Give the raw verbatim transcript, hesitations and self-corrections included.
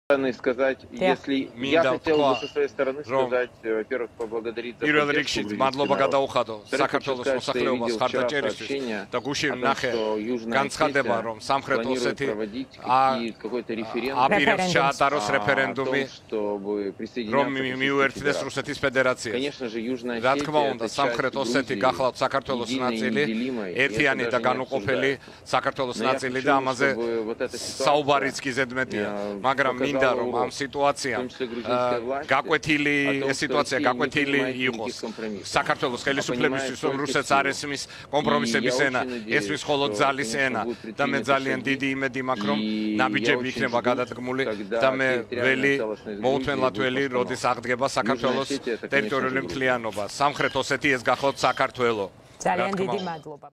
сказать, если я хотел бы со своей стороны сказать, во-первых, поблагодарить за პირველ რიგში მადლობა გადაუხადო საქართველოს მოსახლეობას ხარდაჭერისთვის და გუშინ ვნახე განცხადება რომ სამხრეთ ოსეთი აპირებს ჩაატაროს რეფერენდუმი რომ მიუერთდეს რუსეთის ფედერაციას. რა თქმა უნდა, სამხრეთ ოსეთი გახლავთ საქართველოს ნაწილი, ერთიანი და განუყოფელი საქართველოს ნაწილი და ამაზე საუბარიც კი ზედმეტია, მაგრამ მინდა რომ ამ სიტუაციამ გაკვეთილი ეს სიტუაცია გაკვეთილი იყოს საქართველოს ხელისუფლებისთვის, რომ რუსეთს არ ესმის კომპრომისების ენა, ესმის მხოლოდ ძალის ენა და მე ძალიან დიდი იმედი მაქვს, რომ ნაბიჯები იქნება გადადგმული და მე ველი მოუთმენლად ველი, როდის აღდგება საქართველოს ტერიტორიული მთლიანობა. სამხრეთ ოსეთი ეს გახლავთ საქართველო. ძალიან დიდი მადლობა.